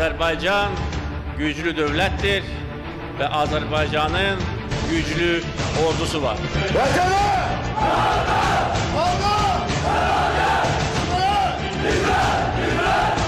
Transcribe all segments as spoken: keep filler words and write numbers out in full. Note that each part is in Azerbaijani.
Azərbaycan güclü dövlətdir və Azərbaycanın güclü ordusu var. Vətənə! Allah! Allah! Allah! İbrahim! İbrahim!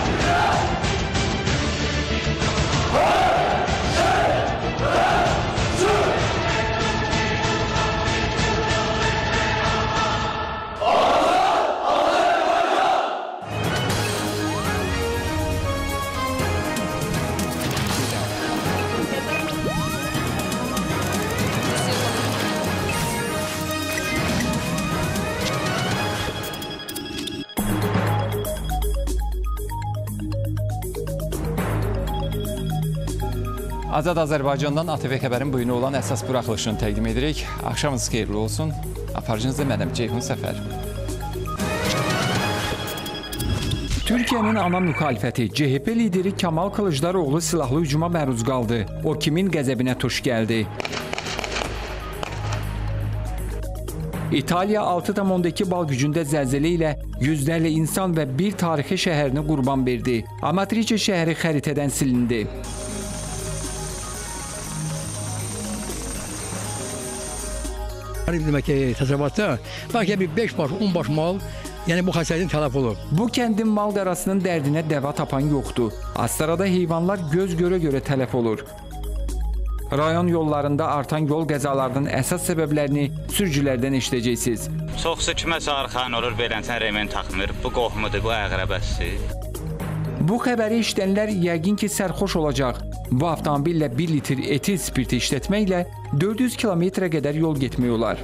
Azad Azərbaycandan A T V xəbərin bu günü olan əsas buraxılışını təqdim edirik. Axşamınız xeyirli olsun. Aparıcınızda mənəm Ceyhun Səfər. Türkiyənin ana müxalifəti C H P lideri Kemal Kılıçdaroğlu silahlı hücuma məruz qaldı. O kimin qəzəbinə tuş gəldi? İtaliya altı tam onda iki bal gücündə zəlzələ ilə yüzlərlə insan və bir tarixi şəhərini qurban verdi. Amatrice şəhəri xəritədən silindi. Demək ki, təsərrüfatda bəlkə bir beş baş, on baş mal, yəni bu xəstəliyin tələf olur. Bu kəndin mal qarasının dərdinə dəva tapan yoxdur. Astarada heyvanlar göz görə-görə tələf olur. Rayon yollarında artan yol qəzalarının əsas səbəblərini sürücülərdən eşidəcəksiniz. Çoxsu kiməsə arxan olur, verənsən remen taxmır, bu qohmudur, bu əqrəbəsidir. Bu xəbəri işlənlər yəqin ki, sərxoş olacaq. Bu avtomobillə bir litr etil spirti işlətməklə dörd yüz kilometrə qədər yol getmək olar.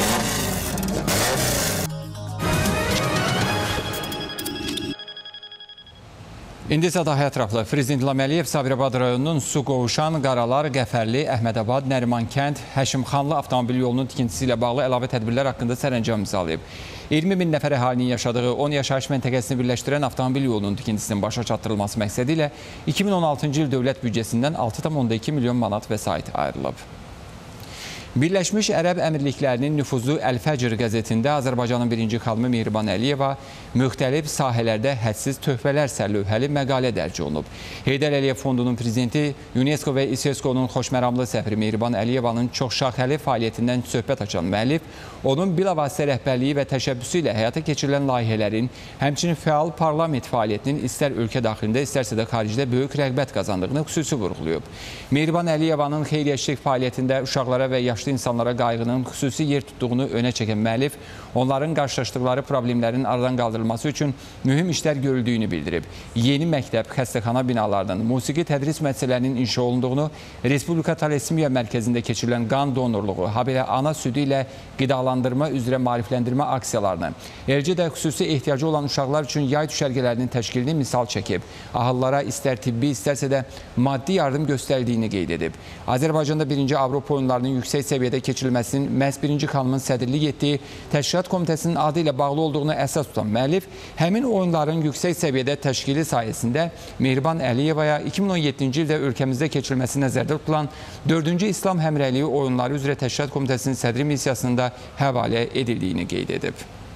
İndi isə daha ətraflı. Prezident İlham Əliyev Sabirabad rayonunun Su Qovuşan, Qaralar, Qəfərli, Əhmədabad, Nərimankänd, Həşimxanlı avtomobil yolunun tikintisi ilə bağlı əlavə tədbirlər haqqında sərəncam imzalayıb. iyirmi min nəfər əhalinin yaşadığı on yaşayış məntəqəsini birləşdirən avtomobil yolunun tikintisinin başa çatdırılması məqsədi ilə iki min on altıncı il dövlət büdcəsindən altı tam onda iki milyon manat vəsait ayrılıb. Birləşmiş Ərəb Əmirliklərinin nüfuzlu Əl-Fəcr qəzetində Azərbaycanın birinci xanımı Mehriban Əliyeva müxtəlif sahələrdə hədsiz töhfələr sərlövhəli məqalə dərc olunub. Heydər Əliyev Fondunun prezidenti, UNESCO və İSESCO-nun xoşməramlı səfiri Mehriban Əliyevanın çoxşaxəli fəaliyyətindən söhbət açan müəllif, onun bilavasitə rəhbərliyi və təşəbbüsü ilə həyata keçirilən layihələrin, həmçinin fəal parlament fəaliyyətinin istər ölkə daxilində, istərsə də xaricdə böyük rəğbət qazandığını xüsusi vurğulayıb. Mehriban Əliyevanın xeyriyyəçilik fəaliyyətində uşaqlara və yaşlı insanlara qayğının xüsusi yer tutduğunu önə çəkən müəllif, onların qarşılaşdıqları problemlərin aradan qaldırılması üçün mühüm işlər görüldüyünü bildirib. Yeni məktəb, xəstəxana binalarının, musiqi tədris müəssisələrinin inşa olunduğunu, Respublika Talasimiya mərkəzində keçirilən qan donorluğu, habelə ana südü ilə qidalandırma üzrə maarifləndirmə aksiyalarını, eləcə də xüsusi ehtiyacı olan uşaqlar üçün yay düşərgələrinin təşkilini misal çəkib. Ahıllara istər tibbi, istərsə də maddi yardım göstərdiyini qeyd edib. Azərbaycanda birinci Avropa oyunlarının yüksək səviyyədə keçirilməsinin məhz birinci xanımın sədrlik etdiyi təşkilat komitəsinin adı ilə bağlı olduğunu əsas tutan müəllif, həmin oyunların yüksək səviyyədə təşkili sayəsində Mehriban Əliyevaya iki min on yeddinci ildə ölkəmizdə keçirilməsi nəzərdə tutulan dördüncü İslam həmrəyliyi oyunları üzrə təşkilat komitəsinin sədri missiyasında həvalə edildiyini qeyd edib.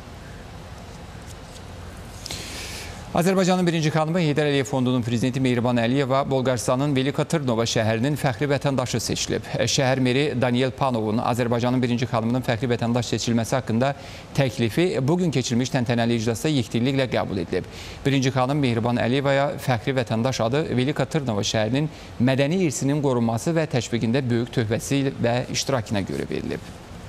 Azərbaycanın birinci xanımı Heydər Əliyev Fondunun prezidenti Mehriban Əliyeva Bolqarıstanın Velika Tırnova şəhərinin fəxri vətəndaşı seçilib. Şəhər meri Daniel Panovun Azərbaycanın birinci xanımının fəxri vətəndaş seçilməsi haqqında təklifi bugün keçirilmiş təntənəli iclasda yekdilliklə qəbul edilib. Birinci xanım Mehriban Əliyevaya fəxri vətəndaş adı Velika Tırnova şəhərinin mədəni irsinin qorunması və təşviqində böyük töhfəsi və iştirakına görə verilib.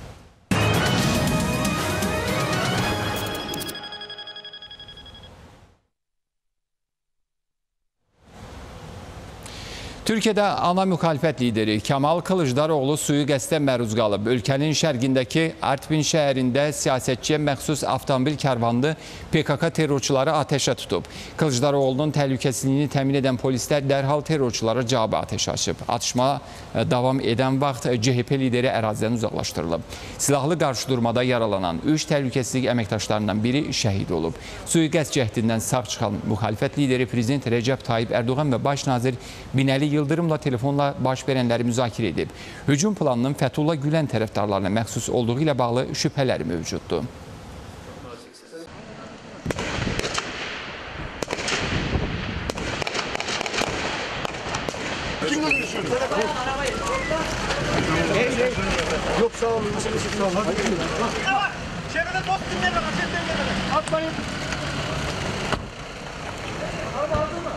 Türkiyədə ana müxalifət lideri Kemal Kılıçdaroğlu sui-qəsdə məruz qalıb. Ölkənin şərqindəki Artvin şəhərində siyasətçiyə məxsus avtomobil kərvanını P K K terrorçuları atəşə tutub. Kılıçdaroğlu'nun təhlükəsizliyini təmin edən polislər dərhal terrorçulara cavabı atəş açıb. Atışma davam edən vaxt C H P lideri ərazidən uzaqlaşdırılıb. Silahlı qarşıdurmada yaralanan üç təhlükəsizlik əməkdaşlarından biri şəhid olub. Sui-qəsd cəhdindən sağ çıxan müxalifət lideri Prezident Rəcəb Tayyip Erdoğan və Baş nazir Binəli Yıldırımla telefonla baş verənləri müzakirə edib. Hücum planının Fəthullah Gülen tərəfdarlarına məxsus olduğu ilə bağlı şübhələri mövcuddur. Kim konuşuyor? Yok sağ olun. Sağ olun. Çevrede dost dinleyin. Atmayın. Araba hazır mı?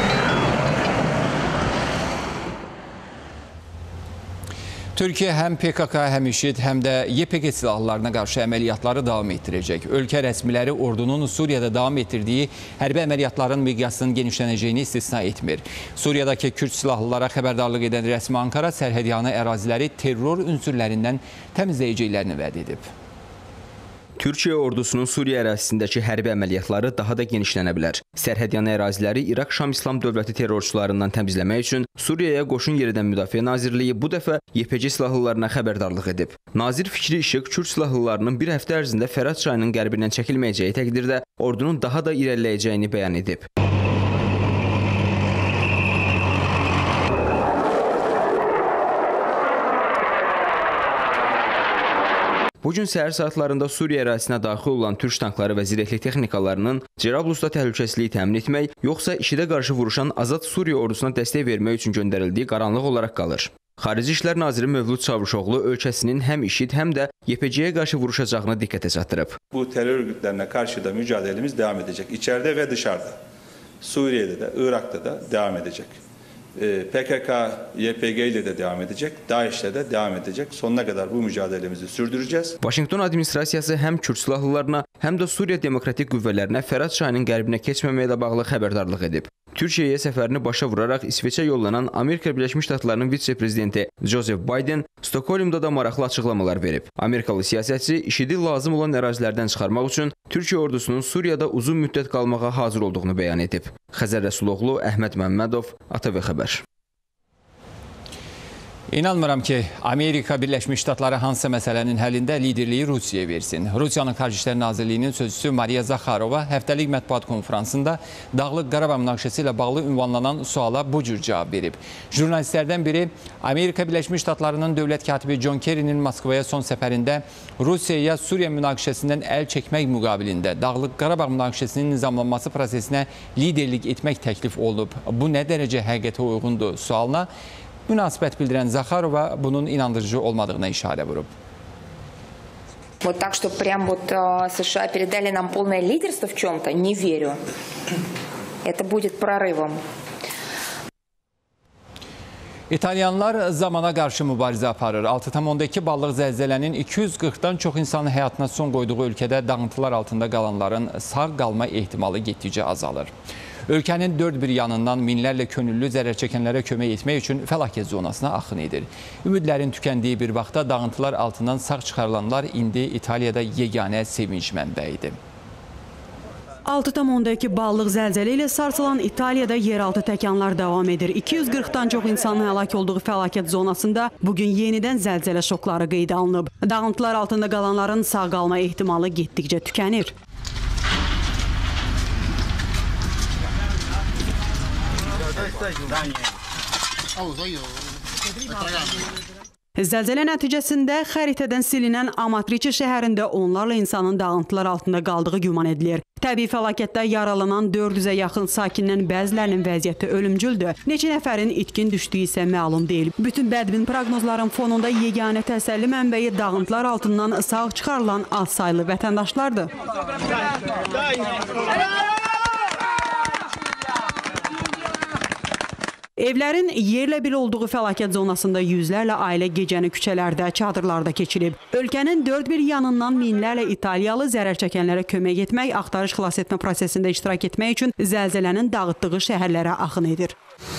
Türkiye həm P K K, həm IŞİD, həm də Y P G silahlarına qarşı əməliyyatları davam etdirəcək. Ölkə rəsmiləri ordunun Suriyada davam etdirdiyi hərbi əməliyyatların miqyasının genişlənəcəyini istisna etmir. Suriyadakı Kürd silahlılara xəbərdarlıq edən rəsmi Ankara sərhədyanı əraziləri terror ünsürlərindən təmizləyəcəklərini vəd edib. Türkiyə ordusunun Suriya ərazisindəki hərbi əməliyyatları daha da genişlənə bilər. Sərhədyanı əraziləri İraq-Şam İslam Dövləti terrorçularından təmizləmək üçün Suriyaya Qoşun Yeridən Müdafiə Nazirliyi bu dəfə Y P G silahlılarına xəbərdarlıq edib. Nazir Fikri İşıq Kürd silahlılarının bir həftə ərzində Fərat çayının qərbindən çəkilməyəcəyi təqdirdə ordunun daha da irəliləyəcəyini bəyan edib. Bugün səhər saatlarında Suriya ərazisinə daxil olan türk tankları və zirehli texnikalarının Cerablusda təhlükəsizliyi təmin etmək, yoxsa IŞİDə qarşı vuruşan Azad Suriya ordusuna dəstək vermək üçün göndərildiyi qaranlıq olaraq qalır. Xarici İşlər Naziri Mövlud Çavuşoğlu ölkəsinin həm IŞİD, həm də Y P G-yə qarşı vuruşacağını diqqətə çatdırıb. Bu terör örgütlerine karşı da mücadelemiz devam edecek. İçeride ve dışarıda. Suriye'de de, Irak'ta da devam edecek. P K K, Y P G ile de devam edecek, DAEŞ'le de devam edecek. Sonuna kadar bu mücadelemizi sürdüreceğiz. Washington administrasiyası həm Kürd silahlılarına, həm də Suriya Demokratik Qüvvələrinə Fərat çayının qərbinə keçməməyə də bağlı xəbərdarlıq edib. Türkiyəyə səfərini başa vuraraq İsveçə yollanan Amerika Birləşmiş Ştatlarının vitse-prezidenti Joseph Biden Stokholmda da maraqlı açıqlamalar verib. Amerikalı siyasətçi IŞİDi lazım olan ərazilərdən çıxarmaq üçün Türkiyə ordusunun Suriyada uzun müddət qalmağa hazır olduğunu bəyan edib. Xəzər Rəsuloğlu, Əhməd Məmmədov, A T V Xəbər. İnanmıram ki, Amerika Birləşmiş Ştatları hansısa məsələnin həllində liderliyi Rusiyaya versin. Rusiyanın Xarici İşlər Nazirliyinin sözçüsü Mariya Zakharova həftəlik mətbuat konfransında Dağlıq Qarabağ münaqişəsi ilə bağlı ünvanlanan suala bu cür cavab verib. Jurnalistlərdən biri Amerika Birləşmiş Ştatlarının dövlət katibi John Kerry'nin Moskvaya son səfərində Rusiyaya Suriya münaqişəsindən əl çəkmək müqabilində Dağlıq Qarabağ münaqişəsinin nizamlanması prosesinə liderlik etmək təklif olunub. Bu nə dərəcə həqiqətə uyğundur sualına münasibət bildirən Zakharova bunun inandırıcı olmadığına işarə vurub. Вот так, что прям вот США передали нам полное лидерство в чем-то, не верю. Это будет прорывом. İtalyanlar zamana qarşı mübarizə aparır. altı tam onda iki ballıq zəlzələnin iki yüz qırxdan çox insanın həyatına son qoyduğu ölkədə dağıntılar altında qalanların sağ qalma ehtimalı getdikcə azalır. Ölkənin dörd bir yanından minlərlə könüllü zərər çəkənlərə kömək etmək üçün fəlakət zonasına axın edir. Ümidlərin tükəndiyi bir vaxtda dağıntılar altından sağ çıxarılanlar indi İtaliyada yeganə sevinç mənbəyidir. altı tam onda iki ballıq zəlzələ ilə sarsılan İtaliyada yeraltı təkanlar davam edir. iki yüz qırxdan çox insanın həlak olduğu fəlakət zonasında bugün yenidən zəlzələ şokları qeydə alınıb. Dağıntılar altında qalanların sağ qalma ehtimalı getdikcə tükənir. Zəlzələ nəticəsində xəritədən silinən Amatriçe şəhərində onlarla insanın dağıntılar altında qaldığı güman edilir. Təbii fəlakətdə yaralanan dörd yüzə yaxın sakindən bəzilərinin vəziyyəti ölümcüldür. Neçə nəfərin itkin düşdüyü isə məlum deyil. Bütün bədbin proqnozların fonunda yeganə təsəlli mənbəyi dağıntılar altından sağ çıxarılan az saylı vətəndaşlardır. Evlərin yerlə bir olduğu fəlakət zonasında yüzlərlə ailə gecəni küçələrdə, çadırlarda keçirib. Ölkənin dörd bir yanından minlərlə İtaliyalı zərər çəkənlərə kömək etmək, axtarış xilas etmə prosesində iştirak etmək üçün zəlzələnin dağıtdığı şəhərlərə axın edir.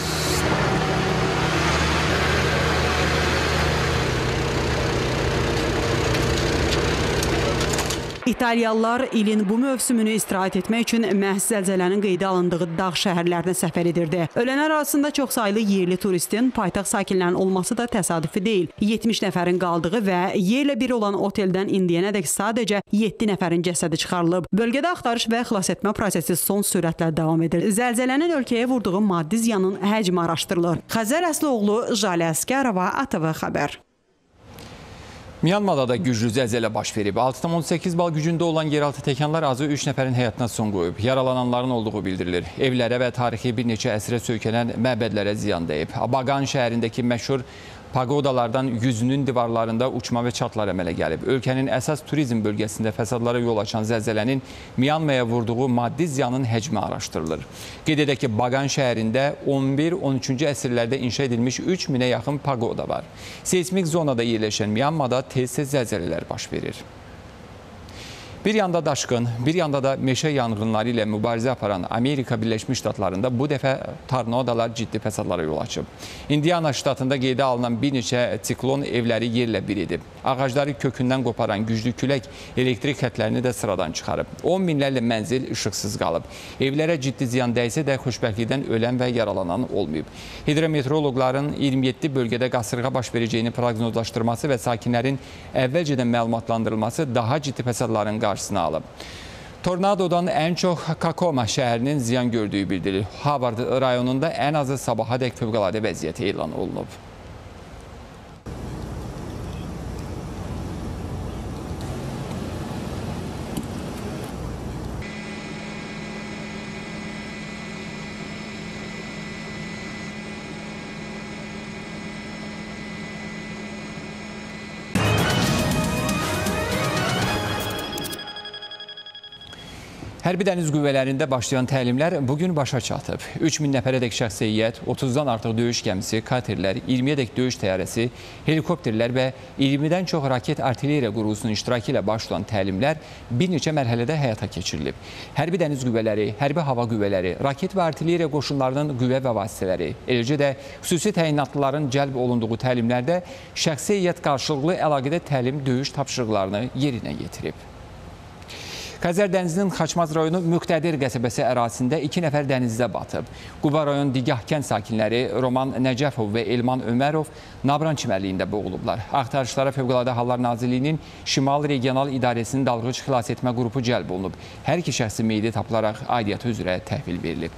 İtalyalılar ilin bu mövsümünü istirahət etmək üçün məhz zəlzələnin qeydə alındığı dağ şəhərlərinə səfər edirdi. Ölənlər arasında çox saylı yerli turistin, paytaxt sakinlərinin olması da təsadüfi deyil. yetmiş nəfərin qaldığı və yerlə bir olan oteldən indiyənədək sadəcə yeddi nəfərin cəsədi çıxarılıb. Bölgədə axtarış və xilas etmə prosesi son sürətlə davam edir. Zəlzələnin ölkəyə vurduğu maddi ziyanın həcmi araşdırılır. Xəzər Əsloğlu, Jalə Əsgərova, A T V Xəbər. Myanmada da güclü zəlzələ baş verib. altı tam on səkkiz bal gücündə olan yeraltı təkanlar azı üç nəfərin həyatına son qoyub. Yaralananların olduğu bildirilir. Evlərə və tarixi bir neçə əsrə söykənən məbədlərə ziyan dəyib. Bagan şəhərindəki məşhur pagodalardan yüzünün divarlarında uçma və çatlar əmələ gəlib. Ölkənin əsas turizm bölgəsində fəsadlara yol açan zəlzələnin Myanmaya vurduğu maddi ziyanın həcmi araşdırılır. Qeyd edək ki, Bagan şəhərində on bir on üçüncü əsrlərdə inşa edilmiş üç minə yaxın pagoda var. Seismik zonada yerləşən Myanmada tez-tez zəlzələlər baş verir. Bir yanda daşqın, bir yanda da meşə yanğınları ilə mübarizə aparan Amerika Birləşmiş Ştatlarında bu dəfə tornadolar ciddi fəsadlara yol açıb. Indiana ştatında qeydə alınan bir neçə siklon evləri yerlə bir edib. Ağacları kökündən qoparan güclü külək elektrik xətlərini də sıradan çıxarıb. on minlərlə mənzil işıqsız qalıb. Evlərə ciddi ziyan dəysə də xoşbəxtlikdən ölən və yaralanan olmayıb. Hidrometeoroloqların iyirmi yeddi bölgədə qasırğa baş verəcəyini proqnozlaşdırması və sakinlərin əvvəlcədən məlumatlandırılması daha ciddi fəsadların qarşısını alıb. Tornadodan ən çox Kakoma şəhərinin ziyan gördüyü bildirilir. Havard rayonunda ən azı sabahadək fövqəladə vəziyyət elan olunub. Hərbi dəniz qüvvələrində başlayan təlimlər bugün başa çatıb. üç min nəfərədək şəxsi heyət, otuzdan artıq döyüş gəmisi, katerlər, iyirmiyədək döyüş təyyarəsi, helikopterlər və iyirmidən çox raket artilleriya qurusunun iştirakı ilə başlayan təlimlər bir neçə mərhələdə həyata keçirilib. Hərbi dəniz qüvvələri, hərbi hava qüvvələri, raket və artilleriya qoşunlarının qüvvə və vasitələri, eləcə də xüsusi təyinatlıların cəlb olunduğu təlimlərdə şəxsi heyət qarşılıqlı əlaqədə təlim döyüş tapşırıqlarını yerinə yetirib. Xəzər dənizinin Xaçmaz rayonu Müqtədir qəsəbəsi ərazisində iki nəfər dənizdə batıb. Quba rayon Digah kənd sakinləri Roman Nəcəfov və Elman Ömərov Nabran çimərliyində boğulublar. Axtarışlara Fövqəladə Hallar Nazirliyinin Şimal Regional İdarəsinin dalğıc xilas etmə qrupu cəlb olunub. Hər iki şəxsi meyidi tapılaraq aidiyyatı üzrə təhvil verilib.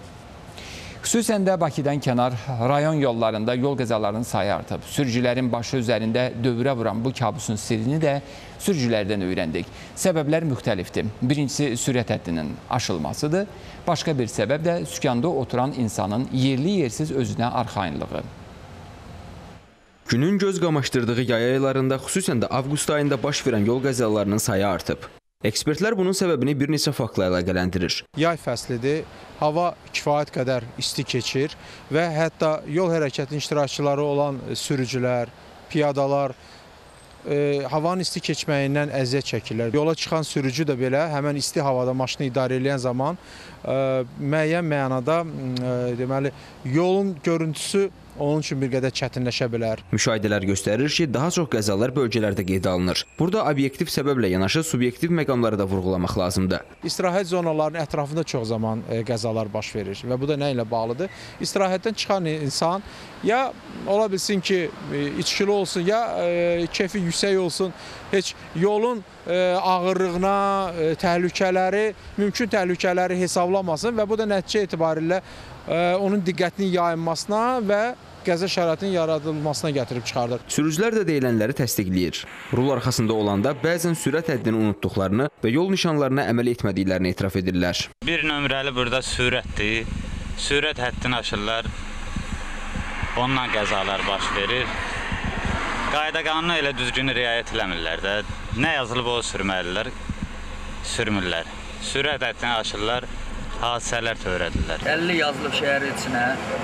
Xüsusən də Bakıdan kənar rayon yollarında yol qəzalarının sayı artıb. Sürücülərin başı üzərində dövrə vuran bu kabusun sirrini də sürücülərdən öyrəndik. Səbəblər müxtəlifdir. Birincisi sürət həddinin aşılmasıdır. Başqa bir səbəb də sükanda oturan insanın yerli yersiz özünə arxayınlığı. Günün göz qamaşdırdığı yay aylarında, xüsusən də avqust ayında baş verən yol qəzalarının sayı artıb. Ekspertlər bunun səbəbini bir neçə faktla əlaqələndirir. Yay fəslidir, hava kifayət qədər isti keçir və hətta yol hərəkətinin iştirakçıları olan sürücülər, piyadalar e, havanın isti keçməyindən əziyyət çəkirlər. Yola çıxan sürücü də belə həmən isti havada maşını idarə edən zaman e, müəyyən mənada e, deməli yolun görüntüsü onun üçün bir qədər çətinləşə bilər. Müşahidələr göstərir ki, daha çox qəzalar bölgələrdə qeydə alınır. Burada obyektiv səbəblə yanaşı subyektiv məqamları da vurğulamaq lazımdır. İstirahət zonalarının ətrafında çox zaman e, qəzalar baş verir və bu da nə ilə bağlıdır? İstirahətdən çıxan insan ya ola bilsin ki, e, içkili olsun, ya e, keyfi yüksək olsun, heç yolun e, ağırlığına, e, təhlükələri, mümkün təhlükələri hesablamasın və bu da nəticə etibarilə e, onun diqqətinin yayınmasına və qəza şəraitinin yaradılmasına gətirib çıxardır. Sürücülər də deyilənləri təsdiqləyir. Rul arxasında olanda bəzən sürət həddini unutduqlarını və yol nişanlarına əməl etmədiklərini etiraf edirlər. Bir nömrəli burada sürətdir. Sürət həddini aşırlar. Ondan qəzalar baş verir. Qayda qanuna elə düzgün riayət eləmirlər də. Nə yazılıb o sürməlilər, sürmürlər. Sürət həddini aşırlar. Hadisələr törədirlər. əlli yazılıb şəhər içinə,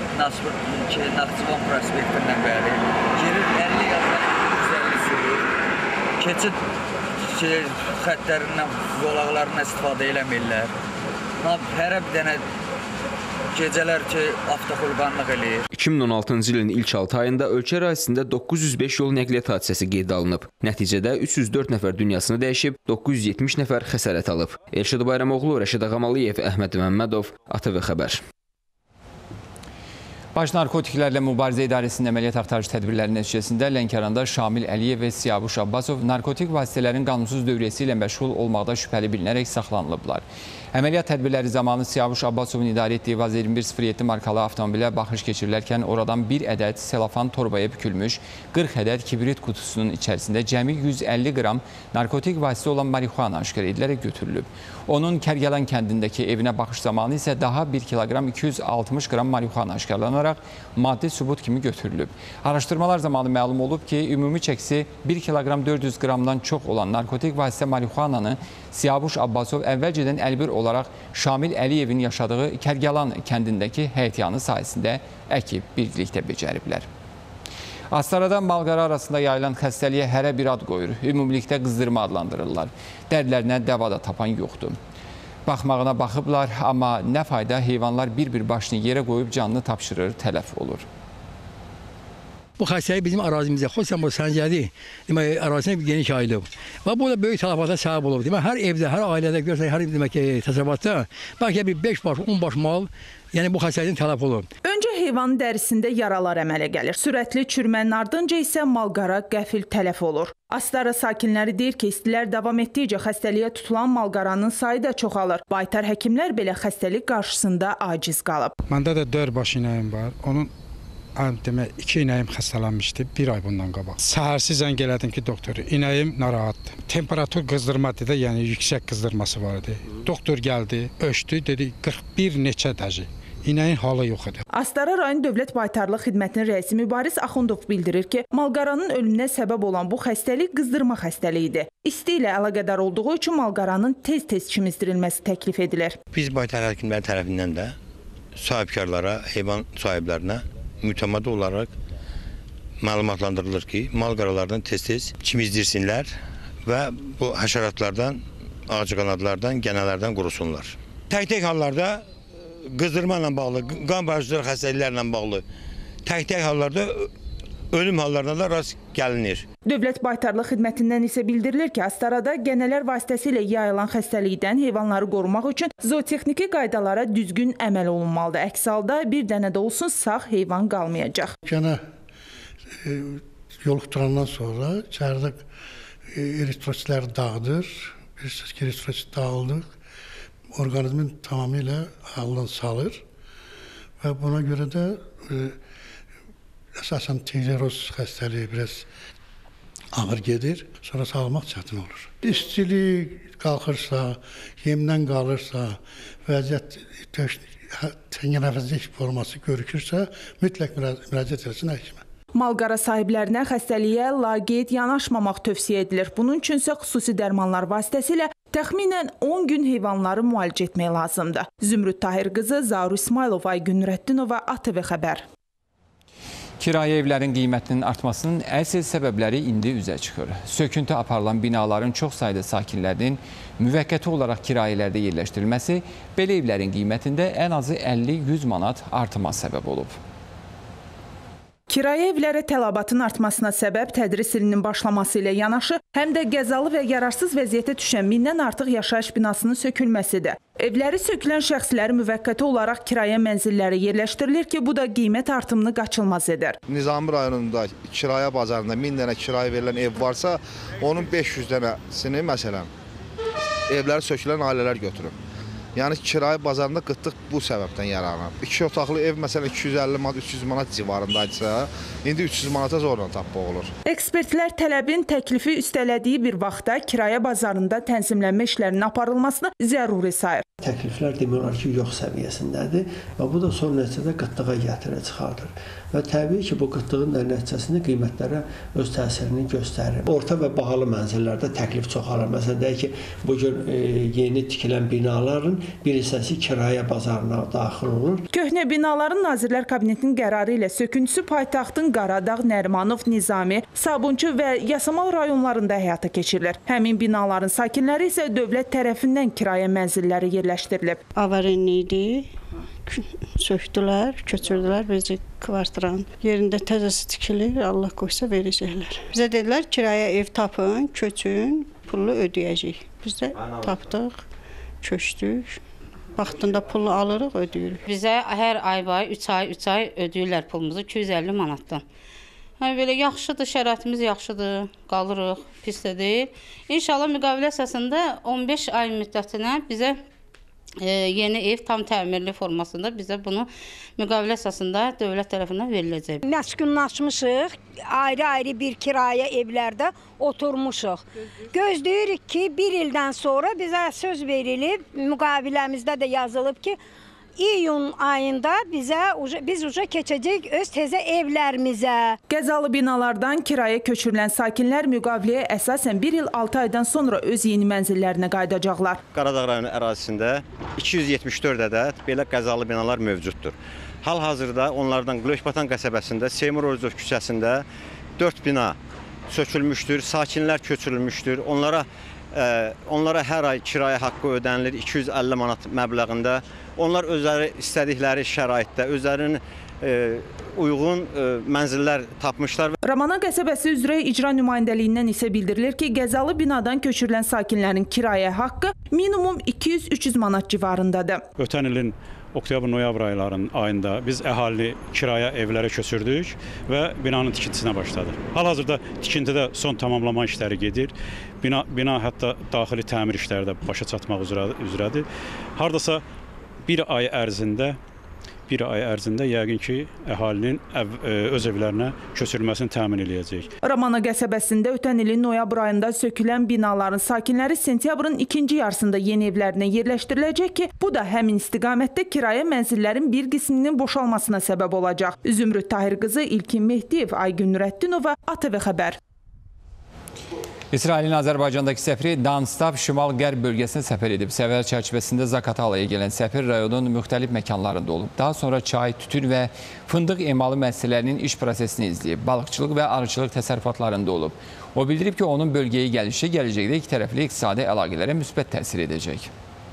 Naxçıvan prospektindən bəri. Girir əlli yazılıb, yüz əlli sürür. Keçid şey, xəttlərindən, zolaqlarından istifadə eləmirlər. Hərə bir dənə gecələr ki, avtoxulqanlıq eləyir. iki min on altıncı ilin ilk altı ayında ölkə ərazisində doqquz yüz beş yol nəqliyyat hadisəsi qeydə alınıb. Nəticədə üç yüz dörd nəfər dünyasını dəyişib, doqquz yüz yetmiş nəfər xəsarət alıb. Elşad Bayramoğlu, Rəşid Ağamalıyev, Əhməd Məmmədov, A T V Xəbər. Baş Narkotiklərlə Mübarizə İdarəsinin əməliyyat axtarış tədbirləri nəticəsində Lənkəranda Şamil Əliyev və Siyavuş Abbasov narkotik vasitələrin qanunsuz dövriyyəsi ilə məşğul olmaqda şübhəli bilinərək saxlanılıblar. Əməliyyat tədbirləri zamanı Siyavuş Abbasovun idarə etdiyi Vaz iyirmi bir sıfır yeddi markalı avtomobilə baxış keçirilərkən oradan bir ədəd selofan torbaya bükülmüş qırx ədəd kibrit qutusunun içərisində cəmi yüz əlli qram narkotik vasitə olan marihuana aşkar edilərək götürülüb. Onun Kərgəlan kəndindəki evinə baxış zamanı isə daha bir kiloqram iki yüz altmış qram marihuana aşkarlanaraq maddi sübut kimi götürülüb. Araşdırmalar zamanı məlum olub ki, ümumi çəkisi bir kiloqram dörd yüz qramdan çox olan narkotik vasitə marihuananı Siyavuş Abbasov əvvəlcədən əlbir olaraq Şamil Əliyevin yaşadığı Kərgəlan kəndindəki həyətyanı sayəsində əkib birlikdə becəriblər. Astarada malqara arasında yayılan xəstəliyə hərə bir ad qoyur. Ümumilikdə qızdırma adlandırırlar. Dərdlərinə dəva da tapan yoxdur. Baxmağına baxıblar, amma nə fayda heyvanlar bir-bir başını yerə qoyub canını tapşırır, tələf olur. Bu xəstəlik bizim arazimizdə, xüsusən bu Səncədi demək, ərazisinə geniş yayılıb. Və bu da böyük tələfata səbəb olub. Demək, hər evdə, hər ailədə görsən, hər demək, təsərrüfatda bəlkə bir beş baş, on baş mal, yəni bu xəstəlikdən tələf olur. Öncə heyvanın dərisində yaralar əmələ gəlir. Sürətli çürümənin ardınca isə malqara qəfil tələf olur. Astara sakinləri deyir ki, istilər davam etdikcə xəstəliyə tutulan malqaranın sayı da çoxalır. Baytar həkimlər belə xəstəlik qarşısında aciz qalıb. Məndə də dörd baş inəyim var. Onun demək, iki inəyim xəstələnmişdi bir ay bundan qabaq. Səhərsi zəng elədim ki, doktor, inəyim narahatdır. Temperatur qızdırmadır da, yəni yüksək qızdırması var idi. Doktor gəldi, ölçdü, dedi qırx bir neçə dərəcə. İnəyin halı yox idi. Astara rayon Dövlət Baytarlıq Xidmətinin rəisi Mübariz Axundov bildirir ki, malqaranın ölümünə səbəb olan bu xəstəlik qızdırma xəstəliyidir. İsti ilə əlaqədar olduğu üçün malqaranın tez-tez çimizdirilməsi təklif edilir. Biz Baytar həkimləri tərəfindən də sahibkarlara, heyvan sahiblərinə mütəmadi olaraq məlumatlandırılır ki, malqaralardan tez-tez çimizdirsinlər və bu həşəratlardan, ağcaqanadlardan, gənələrdən qurusunlar. Tək-tək hallarda qızdırma ilə bağlı, qan bağışları xəstəliklərlə bağlı, tək-tək hallarda ölüm hallarına da rast gəlinir. Dövlət Baytarlıq Xidmətindən isə bildirilir ki, Astarada gənələr vasitəsilə yayılan xəstəlikdən heyvanları qorumaq üçün zootexniki qaydalara düzgün əməl olunmalıdır. Əks halda bir dənə də olsun sağ heyvan qalmayacaq. Gənə e, yol qutarandan sonra içəridə e, eritrositləri dağıdır. Bilirsiniz ki, eritrosit dağıldıq. Orqanizmin tamamilə haldan salır və buna görə də e, əsasən tiroz xəstəliyi biraz ağır gedir, sonra sağlamaq çətin olur. İstilik qalxırsa, yemdən qalırsa, vəziyyət təngənəfəslik forması görükürsə, mütləq müraciət etsin həkimə. Malqara sahiblərinə xəstəliyə laqeyd yanaşmamaq tövsiyə edilir. Bunun üçün isə xüsusi dərmanlar vasitəsilə təxminən on gün heyvanları müalicə etmək lazımdır. Zümrüd Tahir qızı, Zaur İsmailov, Aygün Nurəddinova, A T V xəbər. Kirayə evlərin qiymətinin artmasının əsl səbəbləri indi üzə çıxır. Söküntü aparılan binaların çox sayda sakinlərinin müvəqqəti olaraq kirayələrdə yerləşdirilməsi belə evlərin qiymətində ən azı əlli yüz manat artıma səbəb olub. Kirayə evlərə tələbatın artmasına səbəb tədris ilinin başlaması ilə yanaşı, həm də qəzalı və yararsız vəziyyətə düşən mindən artıq yaşayış binasının sökülməsidir. Evləri sökülən şəxsləri müvəqqəti olaraq kirayə mənzilləri yerləşdirilir ki, bu da qiymət artımını qaçılmaz edir. Nizami rayonunda kirayə bazarında min dənə kirayə verilən ev varsa, onun beş yüz dənəsini məsələn evləri sökülən ailələr götürüb. Yəni kirayə bazarında qıtlıq bu səbəbdən yaranır. İki otaqlı ev məsələn iki yüz əlli manat, üç yüz manat civarındaysa, indi üç yüz manata zorla tapmaq olur. Ekspertlər tələbin təklifi üstələdiyi bir vaxtda kirayə bazarında tənzimlənmə işlərinin aparılmasını zəruri sayır. Təkliflər demək olar ki, yox səviyyəsindədir və bu da son nəticədə qıtlığa gətirə çıxardır. Və təbii ki, bu qıtlığın nəticəsində qiymətlərə öz təsirini göstərir. Orta və bahalı mənzillərdə təklif çoxalır. Məsələn, deyək ki, bugün e, yeni tikilən binaların bir hissəsi kirayə bazarına daxil olur. Köhnə binaların Nazirlər Kabinetinin qərarı ilə söküntüsü paytaxtın Qaradağ, Nərimanov, Nizami, Sabunçu və Yasamal rayonlarında həyata keçirilir. Həmin binaların sakinləri isə dövlət tərəfindən kirayə mənzilləri yerləşdirilib. Avarinliydi, söktülər, köçürdülər bizi kvartiranın yerində təzəsi tikilir, Allah qoysa verəcəklər. Bizə dedilər kirayə ev tapın, köçün, pullu ödəyəcək. Biz də tapdıq, köçdük, Vaxtında pulu alırıq, ödəyirik. Bizə hər ay var, üç ay, üç ay ödəyirlər pulumuzu iki yüz əlli manatdan. Hə, belə yaxşıdır, şəraitimiz yaxşıdır, qalırıq, pis də deyil. İnşallah müqavilə əsasında on beş ay müddətinə bizə e, yeni ev tam təmirli formasında bizə bunu müqavilə əsasında dövlət tərəfindən veriləcək. Məskunlaşmışıq, ayrı-ayrı bir kirayə evlərdə oturmuşuq. Gözləyirik ki, bir ildən sonra bizə söz verilib, müqaviləmizdə də yazılıb ki, İyun ayında bizə biz uca keçəcək öz təzə evlərimizə. Qəzalı binalardan kiraya köçürülən sakinlər müqaviləyə əsasən bir il altı aydan sonra öz yeni mənzillərinə qayıdacaqlar. Qaradağ rayonu ərazisində iki yüz yetmiş dörd ədəd belə qəzalı binalar mövcuddur. Hal-hazırda onlardan Qulökbatan qəsəbəsində Seymur Orucov küçəsində dörd bina sökülmüşdür, sakinlər köçürülmüşdür. Onlara ə, onlara hər ay kirayə haqqı ödənilir iki yüz əlli manat məbləğində. Onlar özləri istədikləri şəraitdə, özlərinin e, uyğun e, mənzillər tapmışlar. Ramana qəsəbəsi üzrə icra nümayəndəliyindən isə bildirilir ki, qəzalı binadan köçürülən sakinlərin kirayə haqqı minimum iki yüz üç yüz manat civarındadır. Ötən ilin oktyabr-noyabr aylarının ayında biz əhali kirayə evlərə köçürdük və binanın tikintisinə başladıq. Hal-hazırda tikintidə son tamamlama işləri gedir. Bina, bina hətta daxili təmir işləri də başa çatmaq üzrədir. Hardasa bir ay ərzində bir ay ərzində yəqin ki, əhalinin ev, öz evlərinə köçürülməsini təmin edəcək. Ramana qəsəbəsində ötən ilin noyabr ayında sökülən binaların sakinləri sentyabrın ikinci yarısında yeni evlərinə yerləşdiriləcək ki, bu da həmin istiqamətdə kirayə mənzillərin bir qisminin boşalmasına səbəb olacaq. Zümrüd Tahir qızı, İlkin Mehdiyev, Aygün Nurəddinova, A T V Xəbər. İsrailin Azərbaycandakı səfiri Danstav şimal-qərb bölgəsinə səfər edib. Səfər çərçivəsində Zaqatalaya gələn səfir rayonun müxtəlif məkanlarında olub. Daha sonra çay, tütün və fındıq emalı müəssisələrinin iş prosesini izləyib. Balıqçılıq və arıçılıq təsərrüfatlarında olub. O bildirib ki, onun bölgəyə gəlişi gələcəkdə iki tərəfli iqtisadi əlaqələrə müsbət təsir edəcək.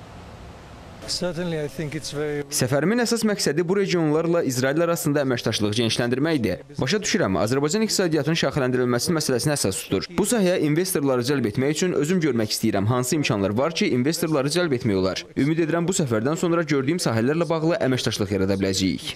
Səfərimin əsas məqsədi bu regionlarla İsrail arasında əməkdaşlığı genişləndirməkdir. Başa düşürəm, Azərbaycan iqtisadiyyatının şaxələndirilməsi məsələsini əsas tutur. Bu sahəyə investorları cəlb etmək üçün özüm görmək istəyirəm. Hansı imkanlar var ki, investorları cəlb etmək olar? Ümid edirəm, bu səfərdən sonra gördüyüm sahələrlə bağlı əməkdaşlıq yarada biləcəyik.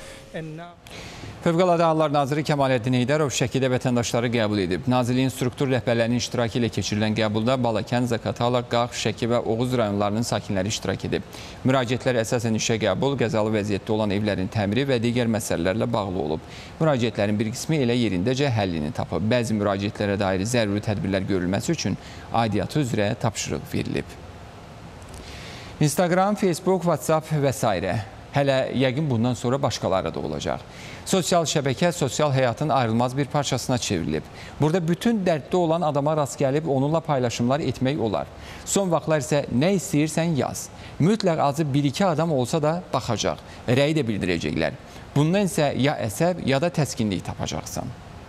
Fövqəladə Hallar Naziri Kəmaləddin Heydərov Şəkidə vətəndaşları qəbul edib. Nazirliyin struktur rəhbərlərinin iştirakı ilə keçirilən qəbulda Balakən, Zaqatala, Qax, Şəki və Oğuz rayonlarının sakinləri iştirak edib. Müraciətlər əsasən işə qəbul, qəzalı vəziyyətdə olan evlərin təmiri və digər məsələlərlə bağlı olub. Müraciətlərin bir qismi elə yerindəcə həllini tapıb. Bəzi müraciətlərə dair zəruri tədbirlər görülməsi üçün aidiyyatı üzrə tapşırıq verilib. Instagram, Facebook, WhatsApp və s. Hələ yəqin bundan sonra başqaları da olacaq. Sosial şəbəkə sosial həyatın ayrılmaz bir parçasına çevrilib. Burada bütün dərddə olan adama rast gəlib onunla paylaşımlar etmək olar. Son vaxtlar isə nə istəyirsən yaz. Mütləq azı bir-iki adam olsa da baxacaq, rəy də bildirəcəklər. Bundan isə ya əsəb, ya da təskinlik tapacaqsan.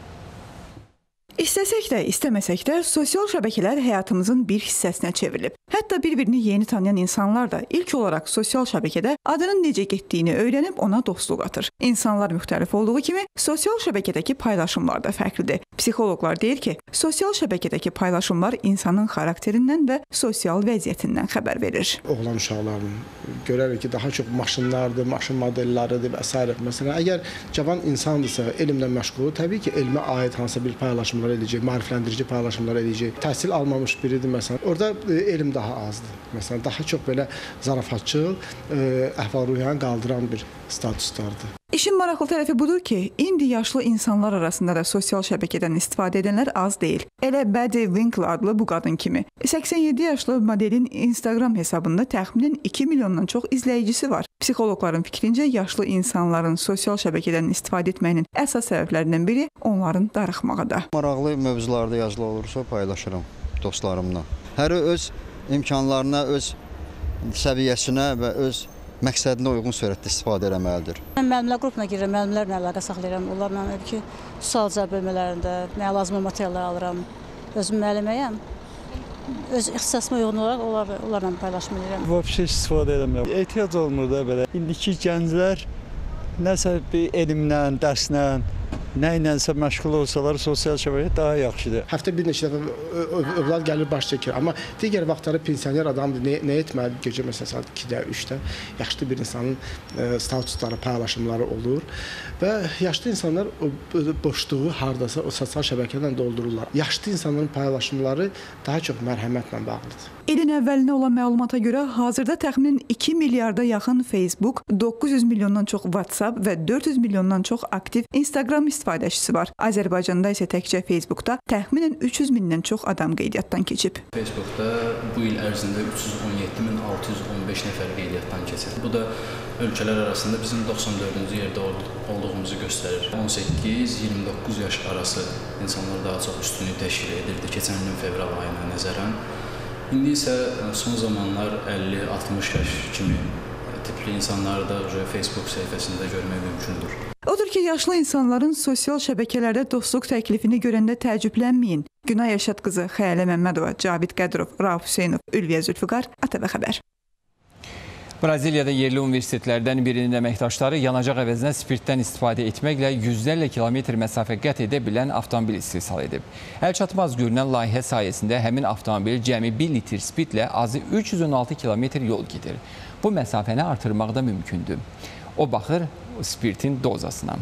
İstəsək də, istəməsək də sosial şəbəkələr həyatımızın bir hissəsinə çevrilib. Hətta bir-birini yeni tanıyan insanlar da ilk olaraq sosial şəbəkədə adının necə getdiyini öyrənib ona dostluq atır. İnsanlar müxtəlif olduğu kimi sosial şəbəkədəki paylaşımlar da fərqlidir. Psixoloqlar deyir ki, sosial şəbəkədəki paylaşımlar insanın xarakterindən və sosial vəziyyətindən xəbər verir. Oğlan uşaqlarının görərik ki, daha çox maşınlardır, maşın modelləridir və s. Məsələn, əgər cavan insandırsa, elmlə məşğul, təbii ki, elmə aid hansısa bir paylaşımlar edəcək, maarifləndirici paylaşımlar edəcək. Təhsil almamış biridir məsələn. Orada elm daha azdır. Məsələn, daha çox belə zarafatçıl, əhval-ruhiyyəni qaldıran bir statuslardır. İşin maraqlı tərəfi budur ki, indi yaşlı insanlar arasında da sosial şəbəkədən istifadə edənlər az deyil. Elə Betty Winkler adlı bu qadın kimi. səksən yeddi yaşlı modelin Instagram hesabında təxminən iki milyondan çox izləyicisi var. Psixoloqların fikrincə, yaşlı insanların sosial şəbəkədən istifadə etməyinin əsas səbəblərindən biri onların darıxmağıdır. Maraqlı mövzularda yazılı olursa paylaşıram dostlarımla. Hər öz imkanlarına, öz səviyyəsinə və öz məqsədinə uyğun sürətdə istifadə eləməlidir. Mən müəllimlər qrupuna girirəm, müəllimlərlə əlaqə saxlayıram. Onlarla ki, sual-cavab bölmələrində nə lazım materiallar alıram. Özüm müəlliməyəm. Öz ixtisasıma uyğun olaraq onlar, onlarla paylaşım edirəm. Vəbşə istifadə eləmirəm. Ehtiyac olmur da belə. İndiki gənclər nəsə bir elmlə, dərslə nə ilənsə məşğul olsalar sosial şəbəkə daha yaxşıdır. Həftə bir neçə dəfə övlad gəlir baş çəkir, amma digər vaxtları pensioner adamdır, nə, nə etməli? Gecə məsələn saat ikidə, üçdə yaşlı bir insanın e, statusları, paylaşımları olur və yaşlı insanlar o boşluğu hardasa o sosial şəbəkədən doldururlar. Yaşlı insanların paylaşımları daha çox mərhəmətlə bağlıdır. İlin əvvəlinə olan məlumata görə hazırda təxminən iki milyarda yaxın Facebook, doqquz yüz milyondan çox WhatsApp və dörd yüz milyondan çox aktiv Instagram istifadəçisi var. Azərbaycanda isə təkcə Facebookda təxminən üç yüz mindən çox adam qeydiyyatdan keçib. Facebookda bu il ərzində üç yüz on yeddi min altı yüz on beş nəfər qeydiyyatdan keçir. Bu da ölkələr arasında bizim doxsan dördüncü yerdə olduğumuzu göstərir. on səkkiz iyirmi doqquz yaş arası insanlar daha çox üstünlük təşkil edirdi keçən ilin fevral ayına nəzərən. İndi isə son zamanlar əlli altmış yaş kimi tipli insanları da Facebook səhifəsində görmək mümkündür. Odur ki, yaşlı insanların sosial şəbəkələrdə dostluq təklifini görəndə təəccüblənməyin. Günay Yaşad qızı Xəyalə Məmmədova, Cavid Qədirov, Rauf Hüseynov, Ülviyə Zülfüqar, A T V Xəbər. Braziliyada yerli universitetlərdən birinin əməkdaşları yanacaq əvəzinə spirtdən istifadə etməklə yüzlərlə kilometr məsafə qət edə bilən avtomobil istehsal edib. Əlçatmaz görünən layihə sayəsində həmin avtomobil cəmi bir litr spirtlə azı üç yüz on altı kilometr yol gedir. Bu məsafəni artırmaq da mümkündür. O baxır spirtin dozasına.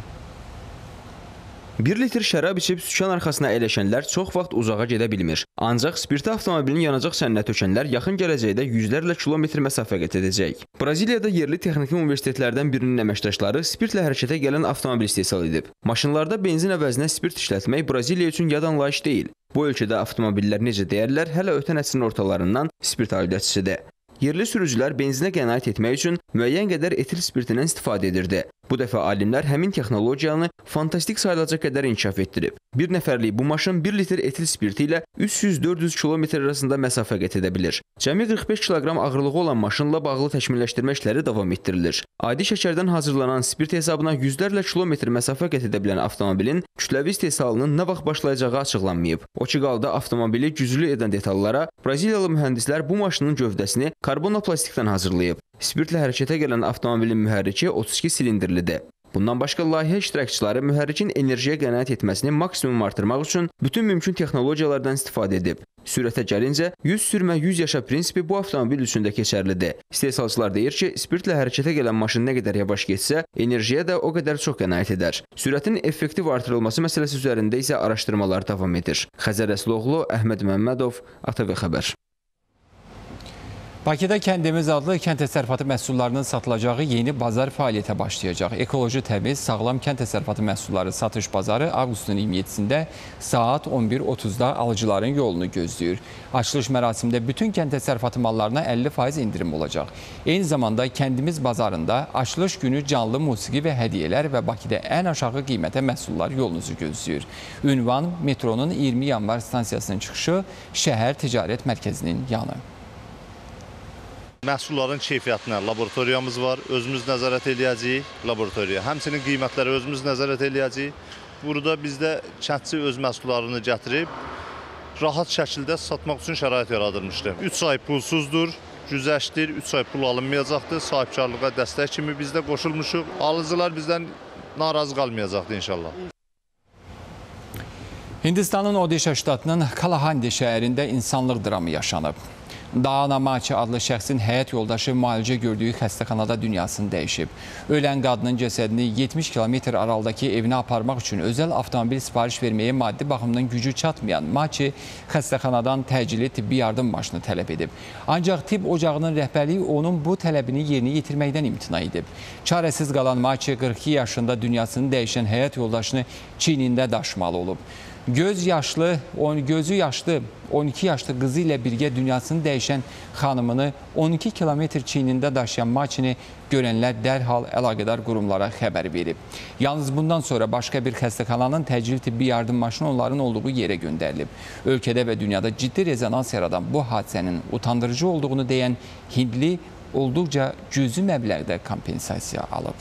bir litr şərab içib sükan arxasına əyləşənlər çox vaxt uzağa gedə bilmir. Ancaq spirtli avtomobilin yanacaq səninə tökənlər yaxın gələcəkdə yüzlərlə kilometr məsafə qət edəcək. Braziliyada yerli texniki universitetlərdən birinin əməkdaşları spirtlə hərəkətə gələn avtomobil istehsal edib. Maşınlarda benzin əvəzinə spirt işlətmək Braziliya üçün yad anlayış deyil. Bu ölkədə avtomobillər necə deyərlər, hələ ötən əsrin ortalarından spirt aidiyyətçisidir. Yerli sürücülər benzinə qənaət etmək üçün müəyyən qədər etil spirtindən istifadə edirdi. Bu dəfə alimlər həmin texnologiyanı fantastik sayılacaq qədər inkişaf etdirib. Bir nəfərlik bu maşın bir litr etil spirti ilə üç yüz dörd yüz kilometr arasında məsafə qət edə bilir. Cəmi qırx beş kiloqram ağırlığı olan maşınla bağlı təkmilləşdirmə işləri davam etdirilir. Adi şəkərdən hazırlanan spirt hesabına yüzlərlə kilometr məsafə qət edə bilən avtomobilin kütləvi istehsalının nə vaxt başlayacağı açıqlanmayıb. O ki qaldı avtomobili güclü edən detallara, Braziliyalı mühəndislər bu maşının gövdəsini karbonoplastikdən hazırlayıb. Spirtlə hərəkətə gələn avtomobilin mühərriki otuz iki silindrlidir. Bundan başqa layihə iştirakçıları mühərrikin enerjiyə qənaət etməsini maksimum artırmaq üçün bütün mümkün texnologiyalardan istifadə edib. Sürətə gəlincə, yüz sürmə yüz yaşa prinsipi bu avtomobil üçün də keçərlidir. İstehsalçılar deyir ki, spirtlə hərəkətə gələn maşın nə qədər yavaş getsə, enerjiyə də o qədər çox qənaət edər. Sürətin effektiv artırılması məsələsi üzərində isə araşdırmalar davam edir. Xəzər Əsloğlu, Əhməd Məmmədov, A T V Xəbər. Bakıda Kəndimiz adlı kənd təsərrüfatı məhsullarının satılacağı yeni bazar fəaliyyətə başlayacaq. Ekoloji təmiz, sağlam kənd təsərrüfatı məhsulları satış bazarı avqustun iyirmi yeddisində saat on bir otuzda alıcıların yolunu gözləyir. Açılış mərasimində bütün kənd təsərrüfatı mallarına əlli faiz indirim olacaq. Eyni zamanda Kəndimiz bazarında açılış günü canlı musiqi və hədiyyələr və Bakıda ən aşağı qiymətə məhsullar yolunuzu gözləyir. Ünvan metronun iyirmi yanvar stansiyasının çıxışı, şəhər ticarət mərkəzinin yanı. Məhsulların keyfiyyətinə laboratoriyamız var, özümüz nəzarət eləyəcəyik laboratoriya. Həmçinin qiymətləri özümüz nəzarət eləyəcəyik. Burada bizdə kəndçi öz məhsullarını gətirib, rahat şəkildə satmaq üçün şərait yaradılmışdır. üç ay pulsuzdur, güzəştdir, üç ay pul alınmayacaqdır. Sahibkarlığa dəstək kimi bizdə qoşulmuşuq. Alıcılar bizdən narazı qalmayacaqdır inşallah. Hindistanın Odisha ştatının Kalahandi şəhərində insanlıq dramı yaşanıb. Dana Maçı adlı şəxsin həyat yoldaşı müalicə gördüyü xəstəxanada dünyasını dəyişib. Ölən qadının cəsədini yetmiş kilometr aralıdakı evinə aparmaq üçün özəl avtomobil sipariş verməyə maddi baxımdan gücü çatmayan Maçı xəstəxanadan təcili tibbi yardım maşını tələb edib. Ancaq tibb ocağının rəhbərliyi onun bu tələbini yerinə yetirməkdən imtina edib. Çarəsiz qalan Maçı qırx iki yaşında dünyasını dəyişən həyat yoldaşını çiynində daşımalı olub. Göz yaşlı, gözü yaşlı on iki yaşlı qızı ilə birgə dünyasını dəyişən xanımını on iki kilometr çiynində daşıyan Maçini görənlər dərhal əlaqədar qurumlara xəbər verib. Yalnız bundan sonra başqa bir xəstəxananın təcili tibbi yardım maşını onların olduğu yerə göndərilib. Ölkədə və dünyada ciddi rezonans yaradan bu hadisənin utandırıcı olduğunu deyən Hindli olduqca cüzi məbləğdə kompensasiya alıb.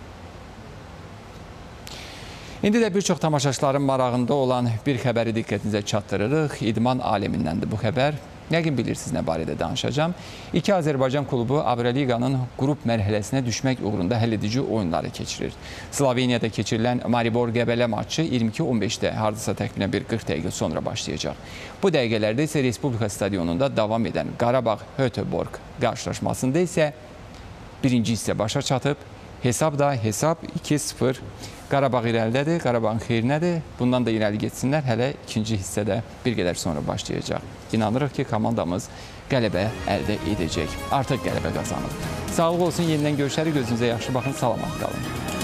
İndi də bir çox tamaşaçıların marağında olan bir xəbəri diqqətinizə çatdırırıq. İdman alemindəndir bu xəbər. Yəqin bilirsiniz nə barədə danışacağım. İki Azərbaycan klubu Avroliqanın qrup mərhələsinə düşmək uğrunda həlledici oyunları keçirir. Sloveniyada keçirilən Maribor-Qəbələ maçı iyirmi iki on beşdə hardasa təxminən bir qırx dəqiqə sonra başlayacaq. Bu dəqiqələrdə isə Respublika stadionunda davam edən Qarabağ-Höteborg qarşılaşmasında isə birinci hissə başa çatıb. Hesab da hesab iki sıfır. Qarabağ irəlidədir, Qarabağın xeyrinədir. Bundan da irəli getsinlər. Hələ ikinci hissədə bir qədər sonra başlayacaq. İnanırıq ki, komandamız qələbə əldə edəcək. Artıq qələbə qazanıb. Sağlıq olsun, yenidən görüşərik. Gözünüzə yaxşı baxın, salamat qalın.